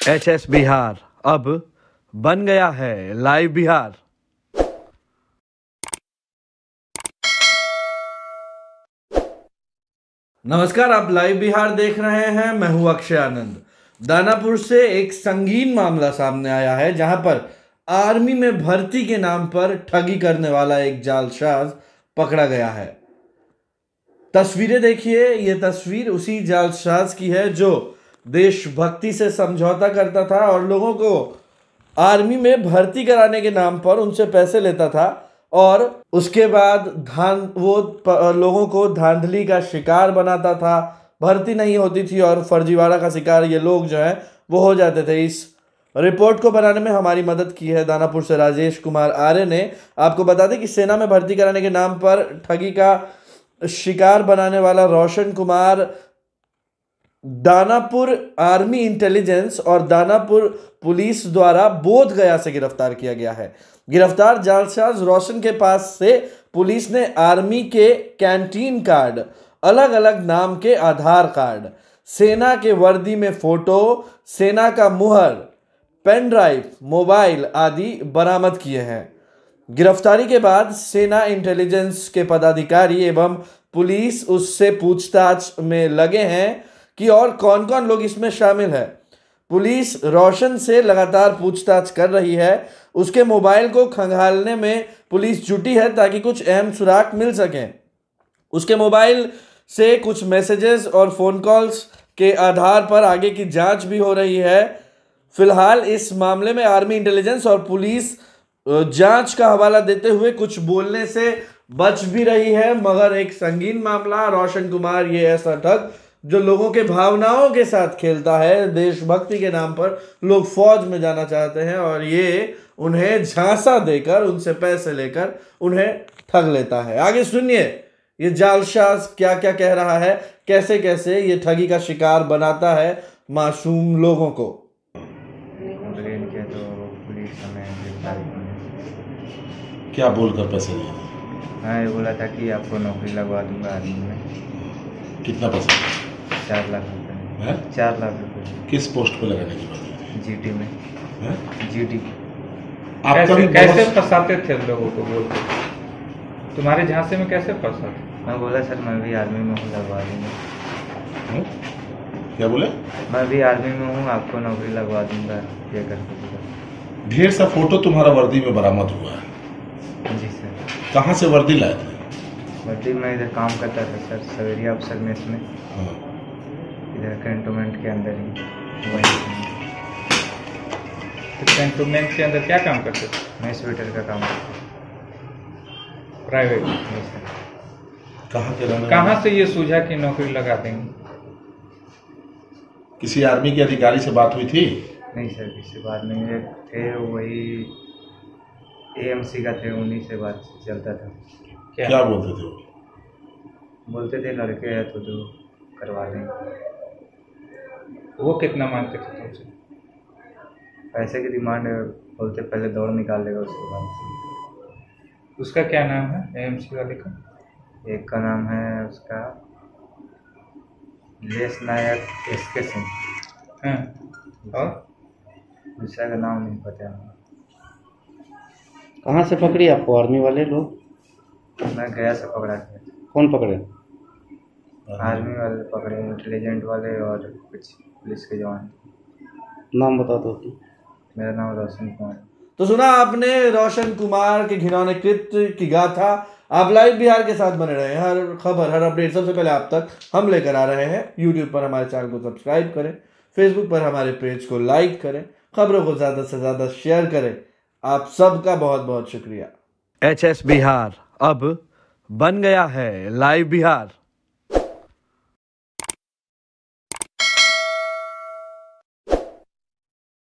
HS Bihar अब बन गया है लाइव बिहार। नमस्कार, आप लाइव बिहार देख रहे हैं। मैं हूं अक्षय आनंद। दानापुर से एक संगीन मामला सामने आया है, जहां पर आर्मी में भर्ती के नाम पर ठगी करने वाला एक जालसाज पकड़ा गया है। तस्वीरें देखिए, ये तस्वीर उसी जालसाज की है जो देशभक्ति से समझौता करता था और लोगों को आर्मी में भर्ती कराने के नाम पर उनसे पैसे लेता था और उसके बाद लोगों को धांधली का शिकार बनाता था। भर्ती नहीं होती थी और फर्जीवाड़ा का शिकार ये लोग जो है वो हो जाते थे। इस रिपोर्ट को बनाने में हमारी मदद की है दानापुर से राजेश कुमार आर्य ने। आपको बता दें कि सेना में भर्ती कराने के नाम पर ठगी का शिकार बनाने वाला रोशन कुमार दानापुर आर्मी इंटेलिजेंस और दानापुर पुलिस द्वारा बोध गया से गिरफ्तार किया गया है। गिरफ्तार जालसाज रोशन के पास से पुलिस ने आर्मी के कैंटीन कार्ड, अलग अलग नाम के आधार कार्ड, सेना के वर्दी में फोटो, सेना का मुहर, पेन ड्राइव, मोबाइल आदि बरामद किए हैं। गिरफ्तारी के बाद सेना इंटेलिजेंस के पदाधिकारी एवं पुलिस उससे पूछताछ में लगे हैं कि और कौन कौन लोग इसमें शामिल है। पुलिस रोशन से लगातार पूछताछ कर रही है। उसके मोबाइल को खंगालने में पुलिस जुटी है ताकि कुछ अहम सुराग मिल सकें। उसके मोबाइल से कुछ मैसेजेस और फोन कॉल्स के आधार पर आगे की जांच भी हो रही है। फिलहाल इस मामले में आर्मी इंटेलिजेंस और पुलिस जांच का हवाला देते हुए कुछ बोलने से बच भी रही है, मगर एक संगीन मामला। रोशन कुमार ये ऐसा ठग जो लोगों के भावनाओं के साथ खेलता है। देशभक्ति के नाम पर लोग फौज में जाना चाहते हैं और ये उन्हें झांसा देकर, उनसे पैसे लेकर उन्हें ठग लेता है। आगे सुनिए ये जालसाज क्या क्या कह रहा है, कैसे कैसे ये ठगी का शिकार बनाता है मासूम लोगों को। क्या बोलकर पैसे लिए? हाँ, ये बोला था कि आपको नौकरी लगवा दूंगा आर्मी में। कितना पैसा? 4 लाख रुपए। है? 4 लाख रुपए। किस पोस्ट पे लगाने की बात है? जीटी में। है? जीटी। कैसे फंसाते थे लोगों को बोलते? तुम्हारे झांसे में कैसे फंसाते? मैं बोला सर मैं भी आर्मी में हूँ, लगवा दूंगा। क्या बोले? मैं भी आर्मी में हूँ, आपको नौकरी लगवा दूंगा, ये करके बोला। ढेर सा फोटो तुम्हारा वर्दी में बरामद हुआ है। जी सर। कहाँ से वर्दी लाए थे? वर्दी में इधर काम करता था सर, सवेरिया अफसर मेस में। हाँ। इधर कैंटोनमेंट के अंदर ही वही। तो कैंटोनमेंट के अंदर क्या काम करते थे? मेस वेटर का काम करते प्राइवेट। जी सर। कहाँ के रहने? कहाँ से ये सूझा कि नौकरी लगा देंगे? किसी आर्मी के अधिकारी से बात हुई थी? नहीं सर, किसी बात नहीं थे, वही AMC का थे, उन्हीं से बात चलता था। क्या बोलते थे वो? बोलते थे लड़के हैं तो जो करवा देंगे। वो कितना मांगते थे तुमसे? पैसे की डिमांड बोलते, पहले दौड़ निकाल देगा उसके बाद। उसका क्या नाम है AMC वाले का? एक का नाम है उसका लेस नायक SK सिंह। हाँ। और दूसरा का नाम नहीं पता है। कहाँ से पकड़ी आपको आर्मी वाले लोग? मैं गया से पकड़ा गया। कौन पकड़े? आर्मी वाले पकड़े, इंटेलिजेंट वाले और कुछ पुलिस के जवान। नाम बता दो। मेरा नाम रोशन कुमार। तो सुना आपने रोशन कुमार के घिनौने कृत्य की गाथा। आप लाइव बिहार के साथ बने रहे। हर खबर, हर अपडेट सबसे पहले आप तक हम लेकर आ रहे हैं। यूट्यूब पर हमारे चैनल को सब्सक्राइब करें, फेसबुक पर हमारे पेज को लाइक करें, खबरों को ज़्यादा से ज़्यादा शेयर करें। आप सबका बहुत बहुत शुक्रिया। HS बिहार अब बन गया है लाइव बिहार।